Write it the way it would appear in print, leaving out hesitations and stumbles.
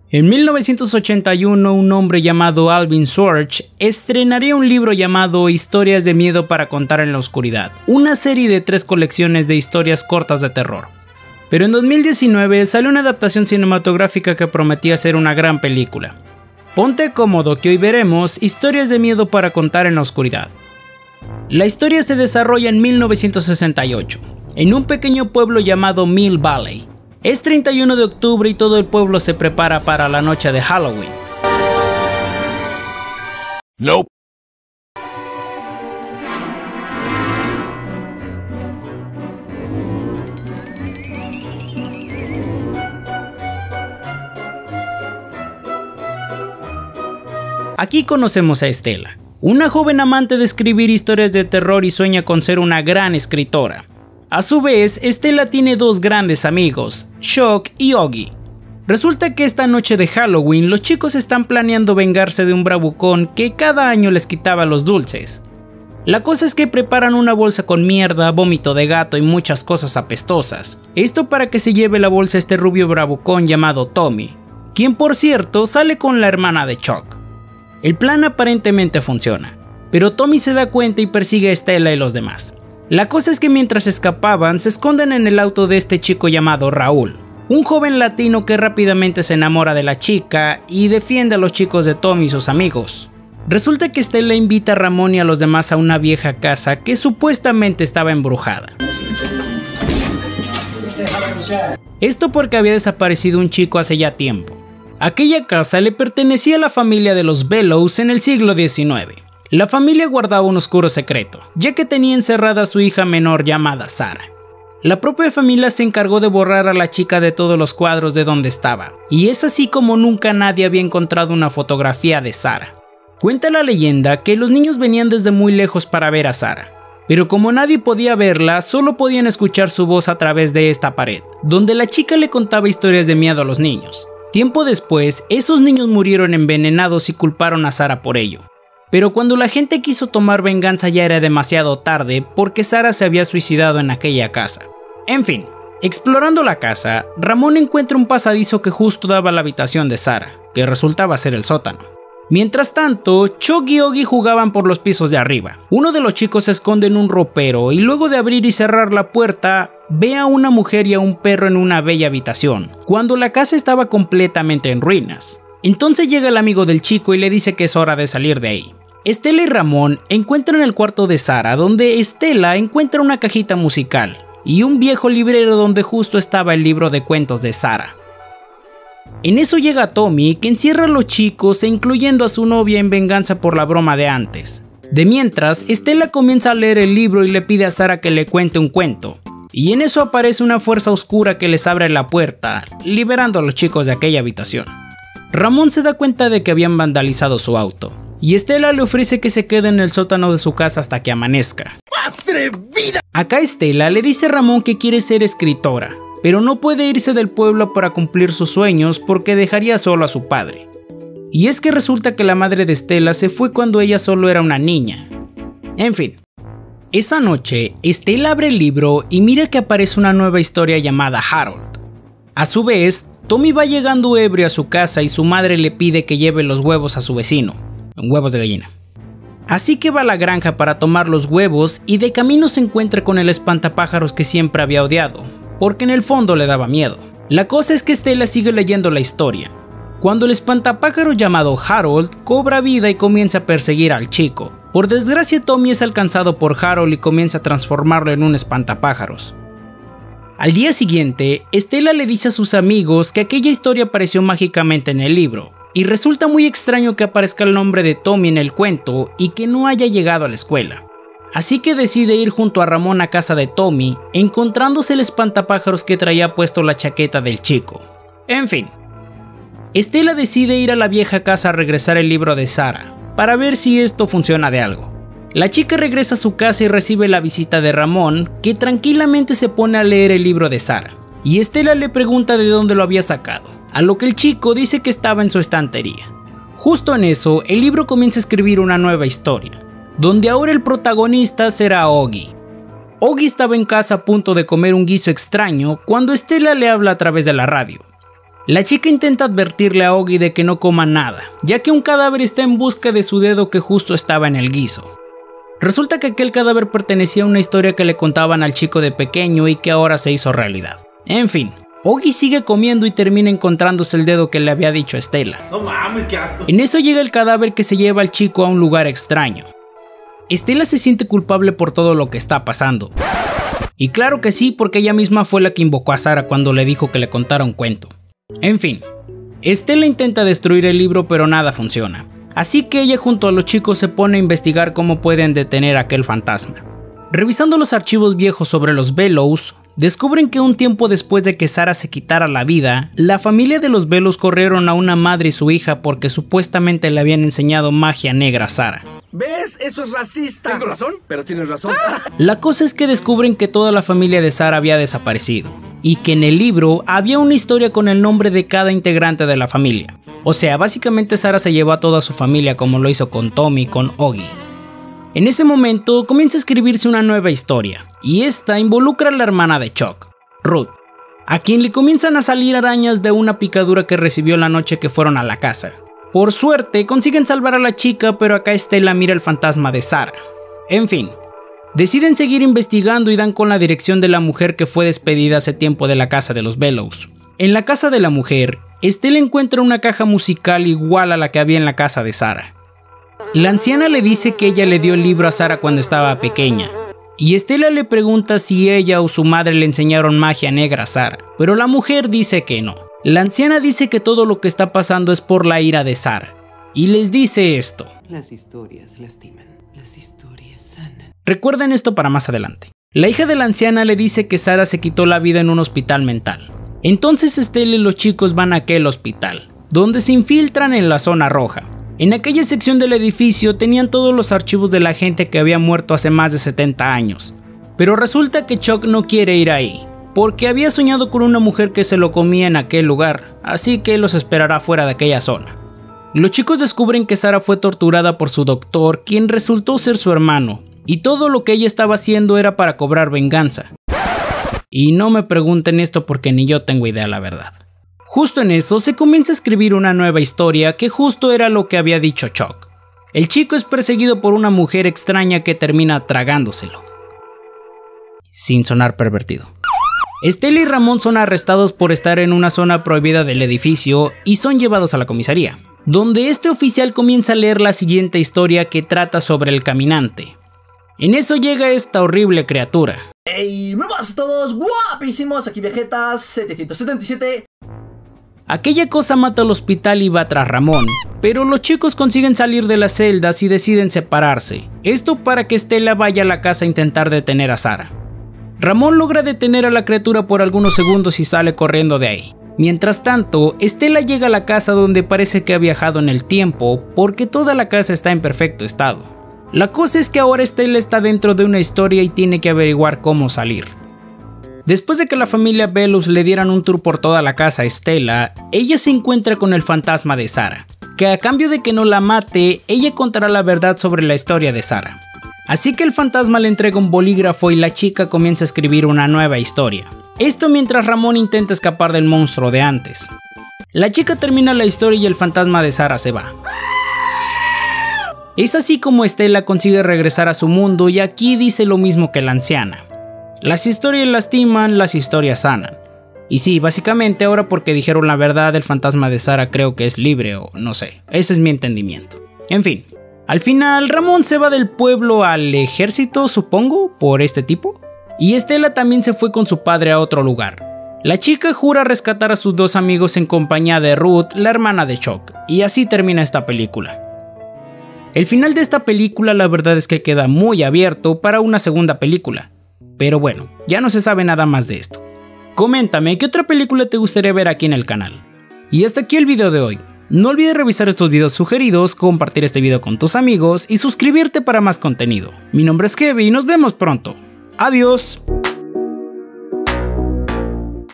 En 1981, un hombre llamado Alvin Schwartz estrenaría un libro llamado Historias de miedo para contar en la oscuridad, una serie de 3 colecciones de historias cortas de terror. Pero en 2019 salió una adaptación cinematográfica que prometía ser una gran película. Ponte cómodo que hoy veremos Historias de miedo para contar en la oscuridad. La historia se desarrolla en 1968, en un pequeño pueblo llamado Mill Valley. Es 31 de octubre y todo el pueblo se prepara para la noche de Halloween. Nope. Aquí conocemos a Estela, una joven amante de escribir historias de terror y sueña con ser una gran escritora. A su vez, Estela tiene 2 grandes amigos, Chuck y Oggy. Resulta que esta noche de Halloween los chicos están planeando vengarse de un bravucón que cada año les quitaba los dulces. La cosa es que preparan una bolsa con mierda, vómito de gato y muchas cosas apestosas. Esto para que se lleve la bolsa este rubio bravucón llamado Tommy, quien por cierto sale con la hermana de Chuck. El plan aparentemente funciona, pero Tommy se da cuenta y persigue a Estela y los demás. La cosa es que mientras escapaban, se esconden en el auto de este chico llamado Raúl, un joven latino que rápidamente se enamora de la chica y defiende a los chicos de Tommy y sus amigos. Resulta que Estela invita a Ramón y a los demás a una vieja casa que supuestamente estaba embrujada. Esto porque había desaparecido un chico hace ya tiempo. Aquella casa le pertenecía a la familia de los Bellows en el siglo XIX. La familia guardaba un oscuro secreto, ya que tenía encerrada a su hija menor llamada Sara. La propia familia se encargó de borrar a la chica de todos los cuadros de donde estaba, y es así como nunca nadie había encontrado una fotografía de Sara. Cuenta la leyenda que los niños venían desde muy lejos para ver a Sara, pero como nadie podía verla, solo podían escuchar su voz a través de esta pared, donde la chica le contaba historias de miedo a los niños. Tiempo después, esos niños murieron envenenados y culparon a Sara por ello. Pero cuando la gente quiso tomar venganza ya era demasiado tarde porque Sara se había suicidado en aquella casa. En fin, explorando la casa, Ramón encuentra un pasadizo que justo daba a la habitación de Sara, que resultaba ser el sótano. Mientras tanto, Chuck y Oggy jugaban por los pisos de arriba. Uno de los chicos se esconde en un ropero y luego de abrir y cerrar la puerta, ve a una mujer y a un perro en una bella habitación, cuando la casa estaba completamente en ruinas. Entonces llega el amigo del chico y le dice que es hora de salir de ahí. Estela y Ramón encuentran el cuarto de Sara, donde Estela encuentra una cajita musical y un viejo librero donde justo estaba el libro de cuentos de Sara. En eso llega Tommy, que encierra a los chicos incluyendo a su novia en venganza por la broma de antes. De mientras, Estela comienza a leer el libro y le pide a Sara que le cuente un cuento. Y en eso aparece una fuerza oscura que les abre la puerta, liberando a los chicos de aquella habitación. Ramón se da cuenta de que habían vandalizado su auto, y Estela le ofrece que se quede en el sótano de su casa hasta que amanezca. ¡Atrevida! Acá Estela le dice a Ramón que quiere ser escritora, pero no puede irse del pueblo para cumplir sus sueños porque dejaría solo a su padre. Y es que resulta que la madre de Estela se fue cuando ella solo era una niña. En fin. Esa noche, Estela abre el libro y mira que aparece una nueva historia llamada Harold. A su vez, Tommy va llegando ebrio a su casa y su madre le pide que lleve los huevos a su vecino, huevos de gallina. Así que va a la granja para tomar los huevos y de camino se encuentra con el espantapájaros que siempre había odiado, porque en el fondo le daba miedo. La cosa es que Estela sigue leyendo la historia, cuando el espantapájaro llamado Harold cobra vida y comienza a perseguir al chico. Por desgracia, Tommy es alcanzado por Harold y comienza a transformarlo en un espantapájaros. Al día siguiente, Estela le dice a sus amigos que aquella historia apareció mágicamente en el libro, y resulta muy extraño que aparezca el nombre de Tommy en el cuento y que no haya llegado a la escuela. Así que decide ir junto a Ramón a casa de Tommy, encontrándose el espantapájaros que traía puesto la chaqueta del chico. En fin, Estela decide ir a la vieja casa a regresar el libro de Sara, para ver si esto funciona de algo. La chica regresa a su casa y recibe la visita de Ramón, que tranquilamente se pone a leer el libro de Sara, y Estela le pregunta de dónde lo había sacado, a lo que el chico dice que estaba en su estantería. Justo en eso, el libro comienza a escribir una nueva historia, donde ahora el protagonista será Oggy. Oggy estaba en casa a punto de comer un guiso extraño cuando Estela le habla a través de la radio. La chica intenta advertirle a Oggy de que no coma nada, ya que un cadáver está en busca de su dedo que justo estaba en el guiso. Resulta que aquel cadáver pertenecía a una historia que le contaban al chico de pequeño y que ahora se hizo realidad. En fin, Oggy sigue comiendo y termina encontrándose el dedo que le había dicho Stella. No mames, qué asco. En eso llega el cadáver que se lleva al chico a un lugar extraño. Stella se siente culpable por todo lo que está pasando. Y claro que sí, porque ella misma fue la que invocó a Sarah cuando le dijo que le contara un cuento. En fin, Stella intenta destruir el libro pero nada funciona. Así que ella junto a los chicos se pone a investigar cómo pueden detener a aquel fantasma. Revisando los archivos viejos sobre los Bellows, descubren que un tiempo después de que Sarah se quitara la vida, la familia de los Bellows corrieron a una madre y su hija porque supuestamente le habían enseñado magia negra a Sarah. ¿Ves? Eso es racista. Tengo razón, pero tienes razón. La cosa es que descubren que toda la familia de Sarah había desaparecido, y que en el libro había una historia con el nombre de cada integrante de la familia. O sea, básicamente Sarah se llevó a toda su familia como lo hizo con Tommy y con Oggy. En ese momento comienza a escribirse una nueva historia, y esta involucra a la hermana de Chuck, Ruth, a quien le comienzan a salir arañas de una picadura que recibió la noche que fueron a la casa. Por suerte consiguen salvar a la chica, pero acá Stella mira el fantasma de Sarah. En fin, deciden seguir investigando y dan con la dirección de la mujer que fue despedida hace tiempo de la casa de los Bellows. En la casa de la mujer, Stella encuentra una caja musical igual a la que había en la casa de Sarah. La anciana le dice que ella le dio el libro a Sarah cuando estaba pequeña, y Stella le pregunta si ella o su madre le enseñaron magia negra a Sarah, pero la mujer dice que no. La anciana dice que todo lo que está pasando es por la ira de Sarah, y les dice esto: las historias lastiman, las historias sanan. Recuerden esto para más adelante. La hija de la anciana le dice que Sarah se quitó la vida en un hospital mental. Entonces Stella y los chicos van a aquel hospital, donde se infiltran en la zona roja. En aquella sección del edificio tenían todos los archivos de la gente que había muerto hace más de 70 años. Pero resulta que Chuck no quiere ir ahí, porque había soñado con una mujer que se lo comía en aquel lugar, así que los esperará fuera de aquella zona. Los chicos descubren que Sarah fue torturada por su doctor, quien resultó ser su hermano, y todo lo que ella estaba haciendo era para cobrar venganza. Y no me pregunten esto porque ni yo tengo idea, la verdad. Justo en eso se comienza a escribir una nueva historia que justo era lo que había dicho Chuck. El chico es perseguido por una mujer extraña que termina tragándoselo. Sin sonar pervertido. Stella y Ramón son arrestados por estar en una zona prohibida del edificio y son llevados a la comisaría, donde este oficial comienza a leer la siguiente historia que trata sobre el caminante. En eso llega esta horrible criatura. ¡Ey! ¡Muy buenas a todos! ¡Guapísimos! Aquí Vegetas 777. Aquella cosa mata al hospital y va tras Ramón, pero los chicos consiguen salir de las celdas y deciden separarse. Esto para que Stella vaya a la casa a intentar detener a Sarah. Ramón logra detener a la criatura por algunos segundos y sale corriendo de ahí. Mientras tanto, Stella llega a la casa donde parece que ha viajado en el tiempo porque toda la casa está en perfecto estado. La cosa es que ahora Stella está dentro de una historia y tiene que averiguar cómo salir. Después de que la familia Bellows le dieran un tour por toda la casa a Stella, ella se encuentra con el fantasma de Sarah, que a cambio de que no la mate, ella contará la verdad sobre la historia de Sarah. Así que el fantasma le entrega un bolígrafo y la chica comienza a escribir una nueva historia. Esto mientras Ramón intenta escapar del monstruo de antes. La chica termina la historia y el fantasma de Sarah se va. Es así como Stella consigue regresar a su mundo y aquí dice lo mismo que la anciana. Las historias lastiman, las historias sanan. Y sí, básicamente ahora porque dijeron la verdad el fantasma de Sarah creo que es libre o no sé, ese es mi entendimiento. En fin. Al final, Ramón se va del pueblo al ejército, supongo, por este tipo. Y Stella también se fue con su padre a otro lugar. La chica jura rescatar a sus dos amigos en compañía de Ruth, la hermana de Chuck. Y así termina esta película. El final de esta película la verdad es que queda muy abierto para una segunda película. Pero bueno, ya no se sabe nada más de esto. Coméntame, ¿qué otra película te gustaría ver aquí en el canal? Y hasta aquí el video de hoy. No olvides revisar estos videos sugeridos, compartir este video con tus amigos y suscribirte para más contenido. Mi nombre es Kevin y nos vemos pronto. Adiós.